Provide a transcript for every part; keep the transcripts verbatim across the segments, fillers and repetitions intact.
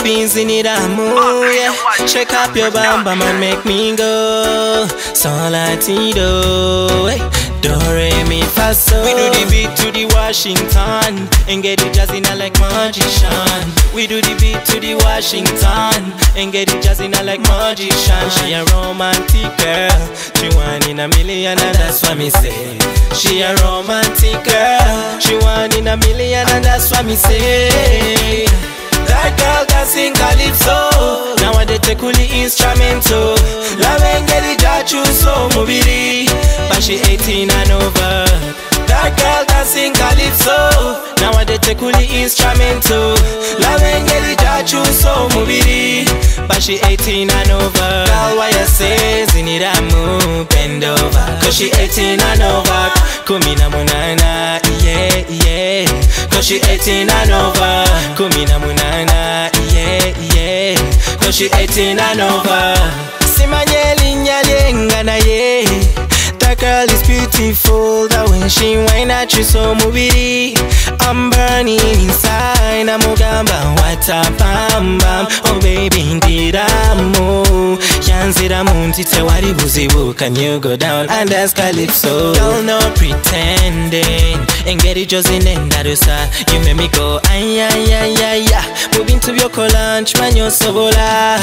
baby, ziniramu, yeah. Check up your bum bum and make me go. Solatido, hey. Do re mi fa so. We do the beat to the Washington and get it jazzy now like magician. We do the beat to the Washington and get it jazzy now like magician. She a romantic girl, she one in a million and that's what me say. She a romantic girl, she one in a million and that's what me say. That girl can sing calypso, now I take kuli instrumental. Love and get it jachu so mubiri, but she eighteen and over. That girl can sing calypso, now I take kuli instrumental. Love and get it jachu so mubiri, but she eighteen and over. Girl, why you say ziniramu bend over? Cause she eighteen and over. Kumina munana, yeah, yeah. Cause she eighteen and over. Kumina munana, yeah, yeah. Cause she eighteen and over. Simanyeli nyalenga na ye. That girl is beautiful. That when she whine at you so mubiri, I'm burning inside. I'm Mugamba, what a bam bam. Oh baby, ndiramu. Yanziramu, tite wari buzibu. Can you go down and dance calypso? Girl, no pretending. And get it just in Darusa. You make me go ay ay ay ay ay. Moving to your lunch, man, you're so bola.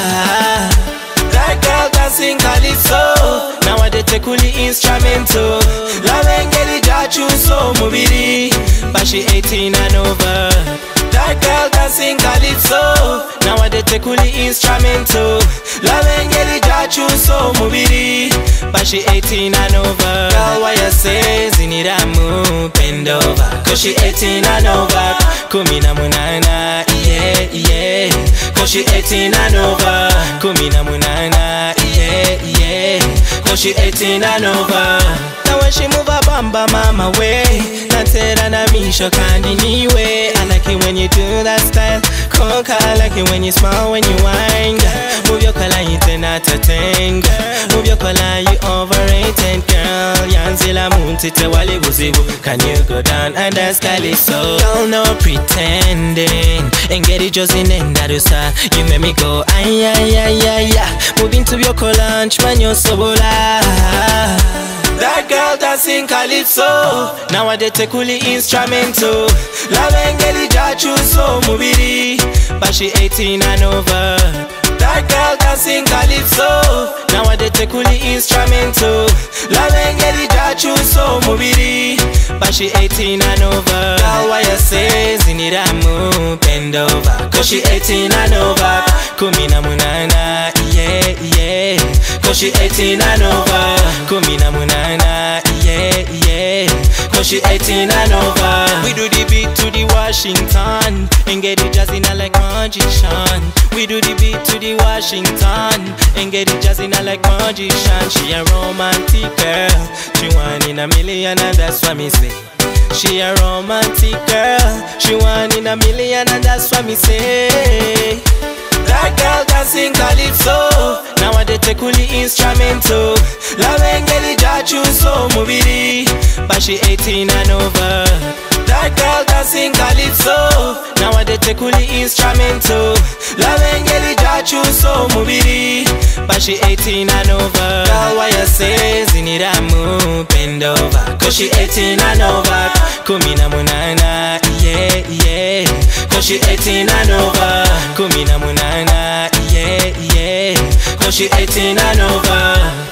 That girl can sing calypso, now I take kuli instrumental. Love and get it jachu so mubiri, but she eighteen and over. That girl can sing calypso, now I take kuli instrumental. Love and get it jachu so mubiri, but she eighteen and over. Girl, why you say ziniramu bend over? Cause she eighteen and over. Kumina munana, yeah, yeah. Cause she eighteen and over. Kumina munana, yeah, yeah. Cause she eighteen and over. Now when she move her bamba mama way, Natera na misho kandi niwe. I like it when you do that style. Conquer, I like it when you smile, when you whine. Move your color, you turn out a thing. Move your color, you overrated girl. Yanzila muntite wali buzibu. Can you go down and dance calypso? Girl, no pretending. And get it just in Darusa. You make me go ay ay ay ay ay. Moving to your lunch, man, you're so bola. That girl dancing calypso, now I take kuli instrumental. Love and get it jachu so mubiri, but she eighteen and over. That girl dancing calypso, now I take kuli instrumental. Love and get it jachu so mubiri, but she eighteen and over. Girl, why you say ziniramu bend over? Cause she eighteen and over. Kumina munana, yeah, yeah. Cause she eighteen and over. Kumina munana, yeah, yeah. Cause she eighteen and over. We do the beat to the Washington and get it jazzy now like magician. We do the beat to the Washington and get it jazzy now like magician. She a romantic girl, she one in a million and that's what me say. She a romantic girl, she one in a million and that's what me say. That girl can sing calypso, now I take kuli instrumental. Love and get it jachu so mubiri, but she eighteen and over. That girl can sing calypso, now I take kuli instrumental. Love and get it jachu so mubiri, but she eighteen and over. Girl, why you say ziniramu bend over? Cause she eighteen and over. Kumina munana, yeah, yeah. Cause she eighteen and over. Kumina munana, yeah, yeah. Cause she eighteen and over.